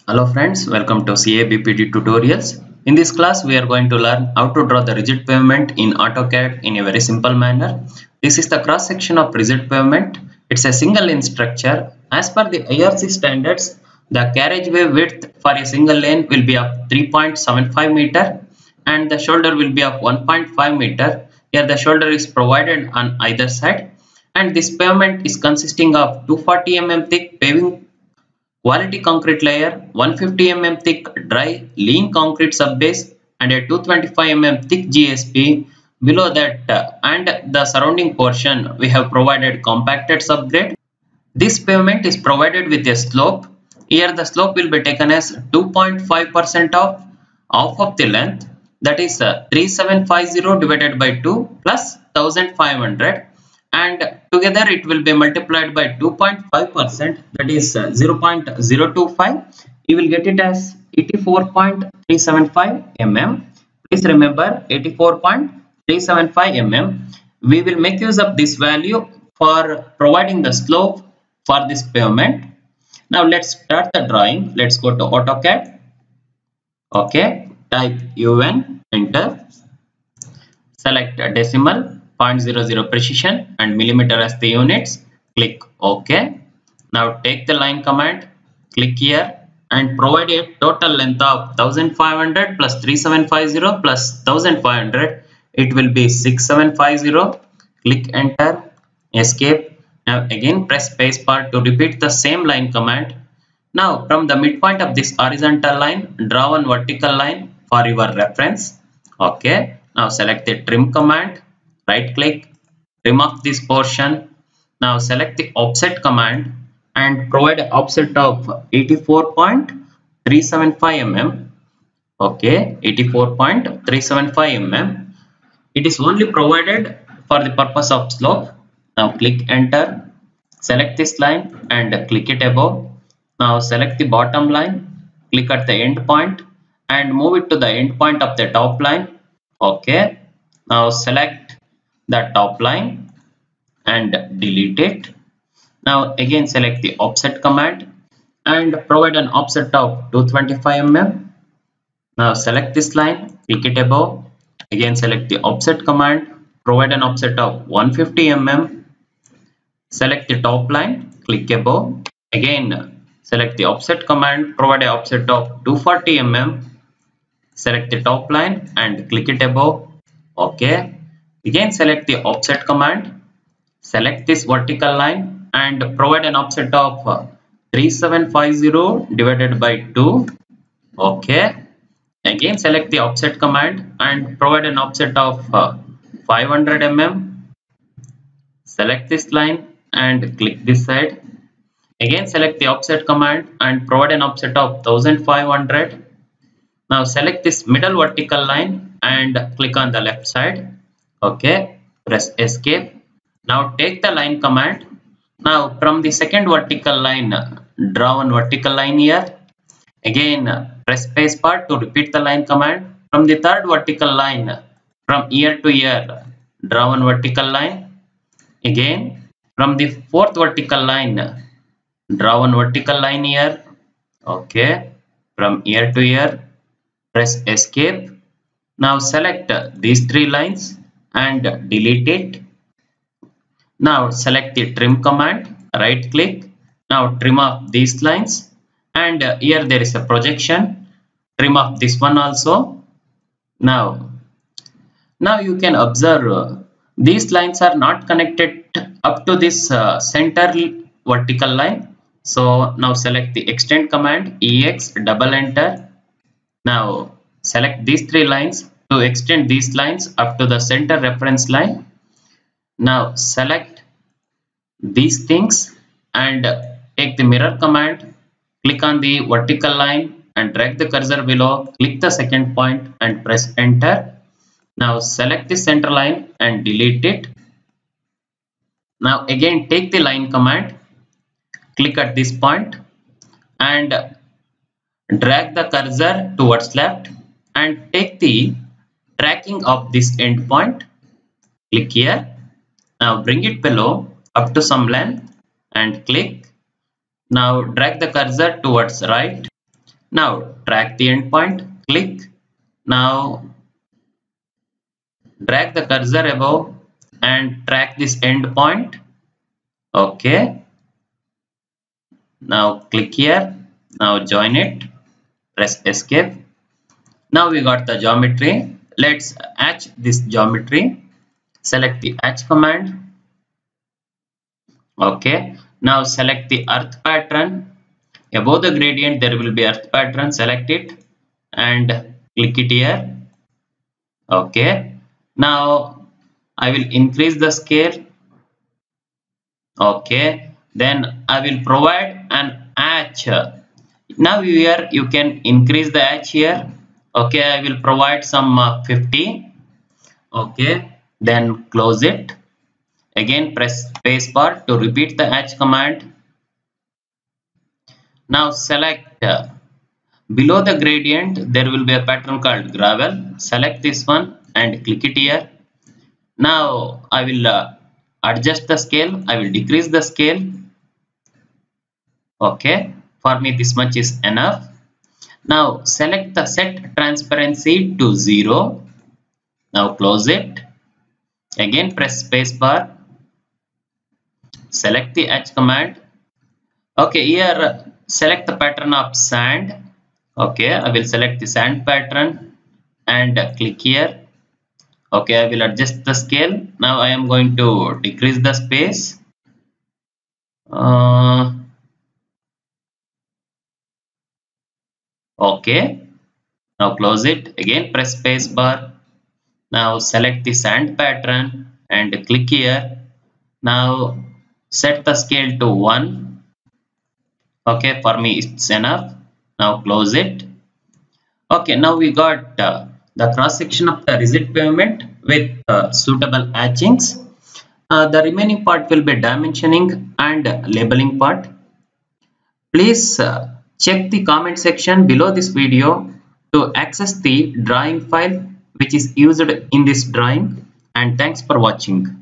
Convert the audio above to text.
Hello friends, welcome to CABPD tutorials. In this class, we are going to learn how to draw the rigid pavement in AutoCAD in a very simple manner. This is the cross section of rigid pavement. It's a single lane structure. As per the IRC standards, the carriageway width for a single lane will be of 3.75 meter and the shoulder will be of 1.5 meter. Here the shoulder is provided on either side, and this pavement is consisting of 240 mm thick paving quality concrete layer, 150 mm thick dry lean concrete subbase, and a 225 mm thick GSP. Below that and the surrounding portion, we have provided compacted subgrade. This pavement is provided with a slope. Here the slope will be taken as 2.5% of half of the length, that is 3750 divided by 2 plus 1500, and together it will be multiplied by 2.5%, that is 0.025. You will get it as 84.375 mm. Please remember 84.375 mm. We will make use of this value for providing the slope for this pavement. Now let's start the drawing. Let's go to AutoCAD. Okay, type UN, enter, select decimal, 0.00 precision and millimeter as the units. Click OK. Now take the line command, click here and provide a total length of 1500 plus 3750 plus 1500. It will be 6750. Click enter, escape. Now again press spacebar to repeat the same line command. Now from the midpoint of this horizontal line, draw one vertical line for your reference. Okay. Now select the trim command, right click, trim off this portion. Now select the offset command and provide an offset of 84.375 mm. Okay, 84.375 mm. It is only provided for the purpose of slope. Now click enter, select this line and click it above. Now select the bottom line, click at the end point and move it to the end point of the top line. Okay. Now select the top line and delete it. Now again select the offset command and provide an offset of 225 mm. Now select this line, click it above. Again select the offset command, provide an offset of 150 mm. Select the top line, click above. Again select the offset command, provide an offset of 240 mm. Select the top line and click it above. Okay. Again select the offset command, select this vertical line and provide an offset of 3750 divided by 2. Okay. Again select the offset command and provide an offset of 500 mm. Select this line and click this side. Again select the offset command and provide an offset of 1500. Now select this middle vertical line and click on the left side. Okay, press escape. Now take the line command. Now from the second vertical line, draw one vertical line here. Again press spacebar to repeat the line command. From the third vertical line, from ear to ear, draw one vertical line. Again from the fourth vertical line, draw one vertical line here. Okay, from ear to ear, press escape. Now select these three lines and delete it. Now select the trim command, right click. Now trim off these lines and here there is a projection. Trim off this one also. Now you can observe these lines are not connected up to this center vertical line. So now select the extend command, EX, double enter. Now select these three lines to extend these lines up to the center reference line. Now select these things and take the mirror command, click on the vertical line and drag the cursor below, click the second point and press enter. Now select the center line and delete it. Now again take the line command, click at this point and drag the cursor towards left and take the tracking of this end point. Click here. Now bring it below up to some length and click. Now drag the cursor towards right Now track the endpoint, click. Now drag the cursor above and track this endpoint. Okay. Now click here. Now join it. Press escape. Now we got the geometry. Let's hatch this geometry. Select the hatch command. Okay. Now select the earth pattern. Above the gradient there will be earth pattern. Select it and click it here. Okay. Now I will increase the scale. Okay. Then I will provide an hatch. Now here you can increase the hatch here. Okay. I will provide some 50. Okay. Then close it. Again press spacebar to repeat the hatch command. Now select below the gradient there will be a pattern called gravel. Select this one and click it here. Now I will adjust the scale. I will decrease the scale. Okay, for me this much is enough. Now select the set transparency to 0. Now close it. Again press spacebar. Select the H command. Okay, here select the pattern of sand. Okay, I will select the sand pattern and click here. Okay, I will adjust the scale. Now I am going to decrease the space. Okay, now close it. Again press space bar. Now select the sand pattern and click here. Now set the scale to 1. Okay, for me it's enough. Now close it. Okay, now we got the cross section of the rigid pavement with suitable hatchings. The remaining part will be dimensioning and labeling part. Please check the comment section below this video to access the drawing file which is used in this drawing, and thanks for watching.